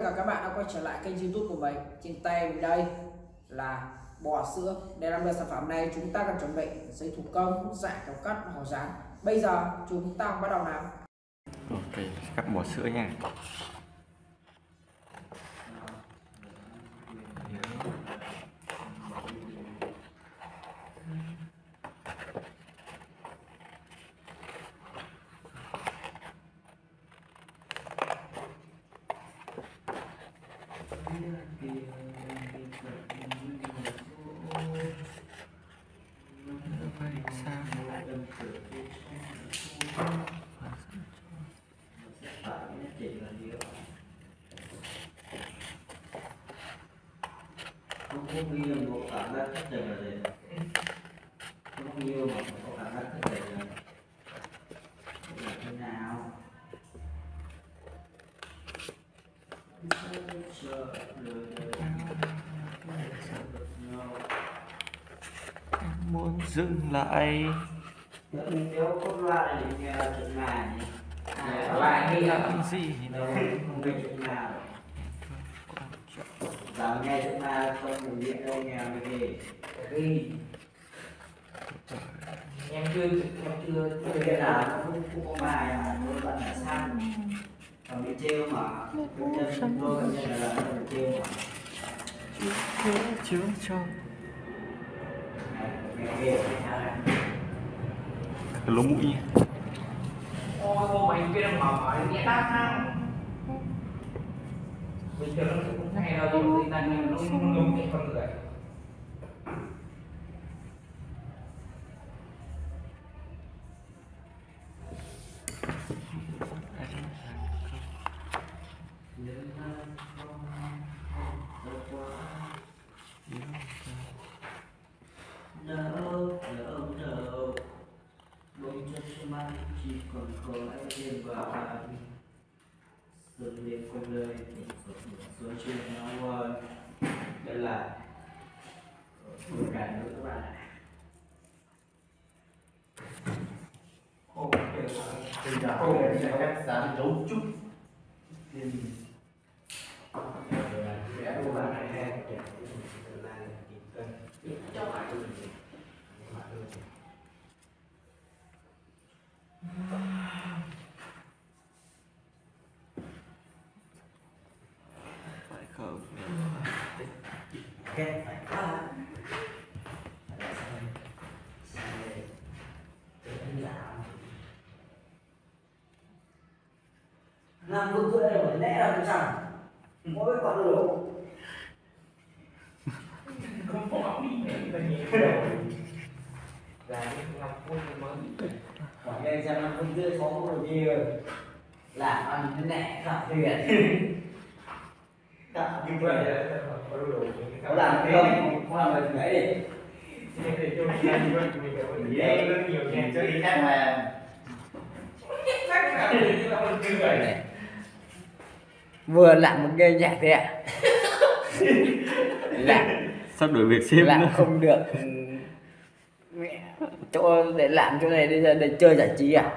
cả các bạn đã quay trở lại kênh YouTube của mình. Trên tay mình đây là bò sữa. Để làm được sản phẩm này chúng ta cần chuẩn bị giấy thủ công, dạ, kéo cắt và hổ dán. Bây giờ chúng ta bắt đầu làm. Ok, cắt bò sữa nha. Không ghi là một cảm giác thất tình là gì? Không ghi mà có cảm giác thất tình là thế nào? Em muốn dừng lại. Nếu có loại thì nghe là chuyện nào nhỉ? Lại đi Làm gì đâu không biết chuyện nào. Giờ nghe chuyện nào không mình điện đâu nghe cái gì? đi. Em chưa Cái nào nó cũng có bài mà tôi vẫn là sang. Còn bị trêu mà cái chân tôi như là bị trêu mà. Chứa cho Nghe cái lỗ mũi nha. ôi cô mày kia đang mở nghe tát ha. Bình thường nó cũng hay đâu nhưng mà người ta nó giống cái con người. đâu bông chân mắt chỉ còn có anh thêm vào anh dần lên con đời số chuyện nó đây là một cái nữa các bạn ạ. Bây giờ tôi sẽ cắt giá dấu chút vẽ đồ bạn này hay cho bạn Phải không? phải làm vương tôi đây phải lẽ là tôi chẳng mỗi con đồ Không có đi là nhiều là 5 phút mới hỏi đây xem 5 phút rưỡi 6 phút rồi nhiều làm ăn thế nè khảo thuyền khảo thuyền có làm không làm được đấy đi cho đi khác mà vừa làm một game nhạc thế ạ. Sắp đổi việc xem làm nữa. không được mẹ chỗ để làm chỗ này để chơi giải trí à?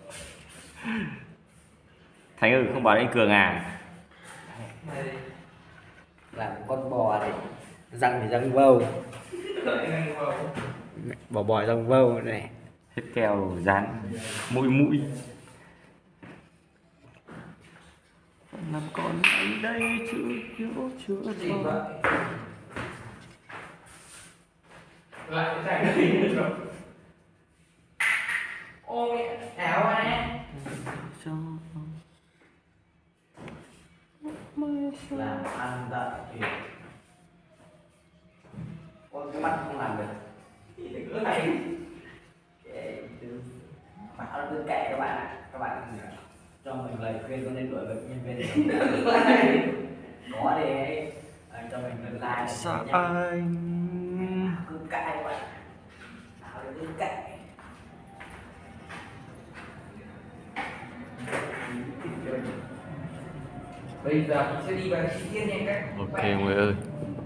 Thành ơi, không bảo anh Cường à? Làm con bò này răng thì răng vâu, bò răng vâu này, Hết keo dán mũi mũi. Làm con anh đây chưa gì vậy? Lại cái gì rồi? Ôi ảo ai? cho làm ăn tận thì con cái mắt không làm được cái này bảo nó cứ kệ các bạn ạ. Các bạn cho mình lời khuyên có nên đuổi việc nhân viên có để cho mình được like sợ anh cứ cãi các bạn bảo cứ cãi. Bây giờ mình sẽ đi vào chi tiết nha các ok bạn. người ơi.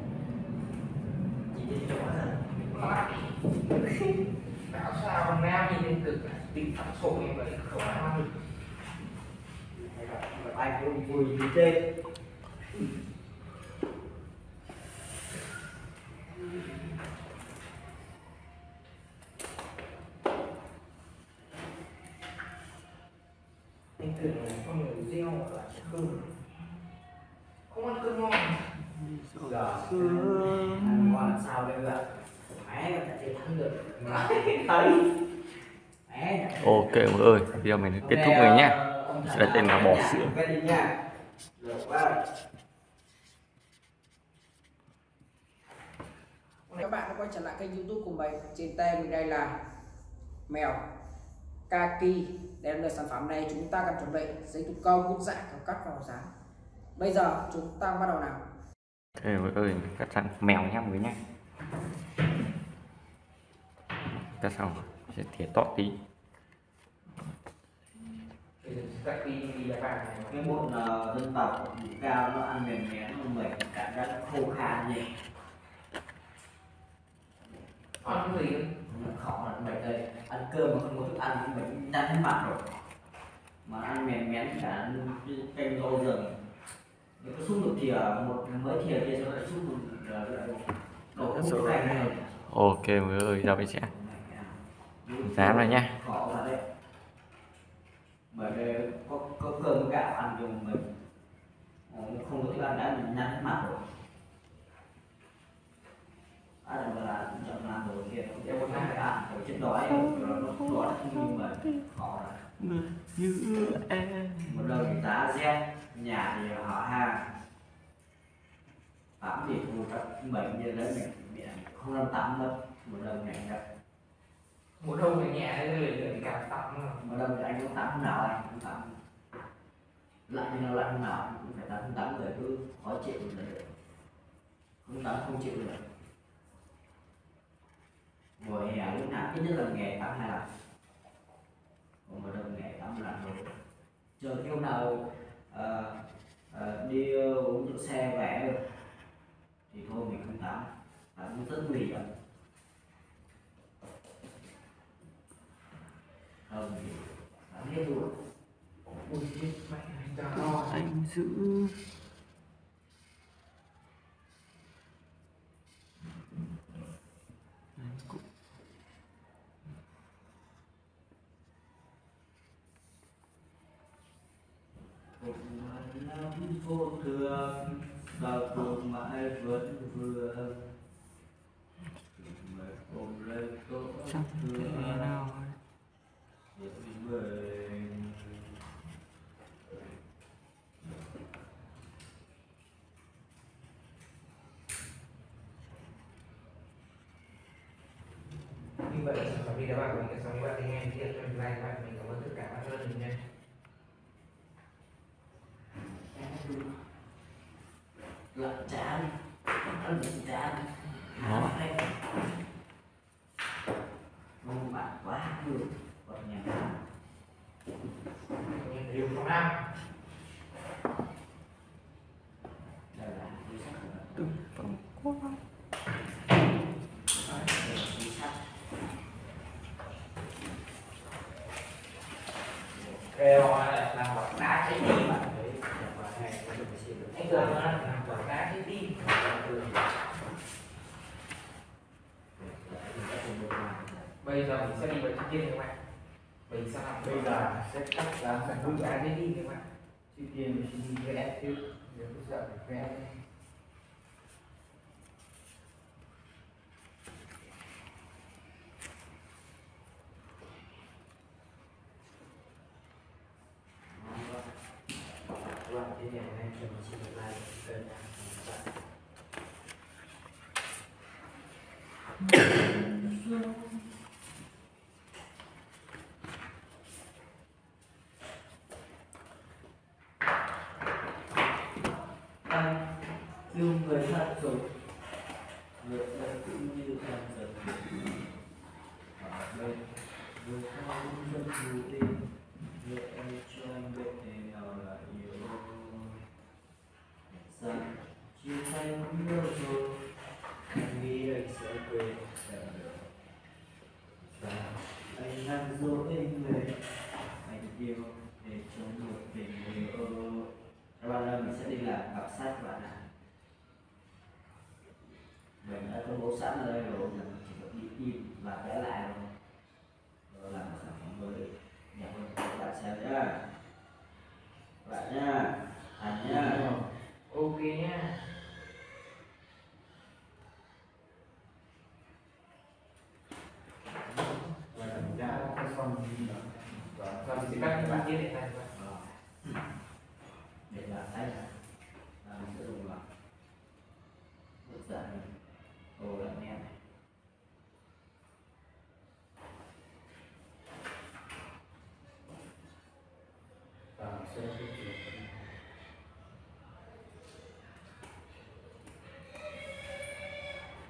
Bảo sao con nam nhìn lên cực tính phản sổ như vậy không ai ăn được. Ai cũng vui như thế. Ok mọi người ơi, bây giờ mình kết thúc rồi nhé. Sẽ là tên là bò sữa. Các bạn đã quay trở lại kênh YouTube của mình. Trên tay mình đây là mèo Kaki. Để làm được sản phẩm này chúng ta cần chuẩn bị giấy thủ công, bút dạ, kéo cắt và dán. Bây giờ chúng ta bắt đầu nào. Ok mọi người ơi, cắt sẵn mèo nhé mọi người nhé. Cắt xong sẽ thìa tót tí. Cái bột dân tộc vùng cao nó ăn mềm nhén nó mẩy, cảm giác khô khan nhỉ. Ăn cái gì? Nó khó là mẩy đây, ăn cơm mà không có thức ăn thì mình nhăn hết mặt rồi. Mà ăn mềm nhén cả canh rau rừng. Nếu có xúc được thì một mấy thìa kia cho lại xúc đổ khô canh này. Ok mọi người ơi, giờ mình sẽ dán vào nhé. Khó là đấy. Bởi vì có cơm gạo ăn dùng mình không có thức ăn đã mình nhăn hết mặt rồi. Ăn là chậm làm rồi kia không biết một ngày ăn rồi chết đói rồi nó đói không mà khó là Như em. một lần thì giá rét nhà thì họ hàng tắm thì thôi các bệnh như đấy mình không làm tắm đâu một lần ngày đâu Một đông thì nhẹ thì cảm tắm rồi. một lần thì anh không tắm nào anh không tắm lạnh thì nó lạnh nào cũng phải tắm tắm rồi cứ khó chịu rồi không tắm không chịu được mùa hè lúc nào ít nhất là ngày tắm 2 lần còn một lần ngày tắm lần rồi chờ khi nào đi uống rượu xe về được thì thôi mình không tắm tắm rất nguy hiểm không thì tắm hết luôn. Ui chết mẹ anh Anh giữ. Lắm vô thường sao cùng mãi vẫn vừa mà ôm lấy có Chẳng thể nào. như vậy là sản phẩm đi đá bạc của mình xong các bạn thấy em tiếp cho mình like các bạn mình cảm ơn tất cả các bạn rất nhiều nha. lợn chán ăn lợn chán Đó. không bạn quá được còn nhà Điều không năm đây là túi sách Từng vòng qua. túi sách kêu làm quả đá trái tim mà đấy quả này anh tưởng nó làm quả đá trái tim bây giờ mình sẽ đi vào chi tiết các bạn mình sẽ làm bây giờ sẽ cắt làm sản phẩm đá trái tim các bạn chi tiết mình sẽ đi vẽ chứ nếu có sợ phải vẽ cái này anh cho mình xin like kênh anh yêu người thật rồi người thân cũng như em dần ở bên người không rất vui đi người em cho anh biết thế nào là yêu rằng chia tay cũng lâu rồi anh nghĩ anh sẽ quên rằng anh đang dỗ người anh yêu để cho một tình yêu các bạn ơi mình sẽ đi làm đọc sách các bạn ạ mình đã công bố sẵn ở đây rồi mình chỉ cần đi in và vẽ lại rồi làm một sản phẩm mới nhà các bạn xem nhá các bạn nhá thành nhá ok nhá.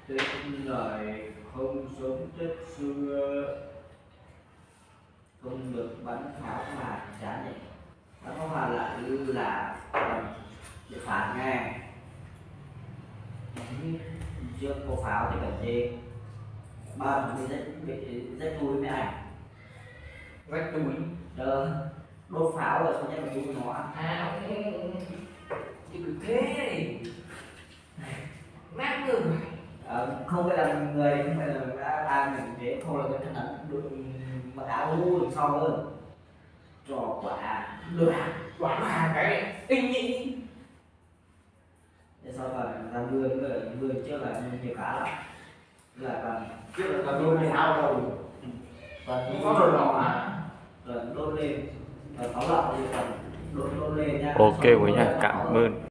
Tiếc lời không sống chết xưa, không được bắn pháo hoa chán này. Bắn pháo hoa là để phạt nghe. Trước có pháo thì cần gì? Ba mình rất vui với anh. Rách túi. Đốt pháo rồi xong nhất là nó. Thì cứ thế này. Nát người. Không phải là người, không phải là ai mình thế, không là cái thân ảnh được mặc áo đuôi sau hơn. Trò quả Được quả cái tinh nhị. Thế sau còn là người trước là nhiều cá lắm. Là còn Trước là còn luôn sao rồi. còn Có rồi đỏ rồi đốt lên, còn pháo lọc thì còn đốt lên nha. Ok quý nha, cảm ơn.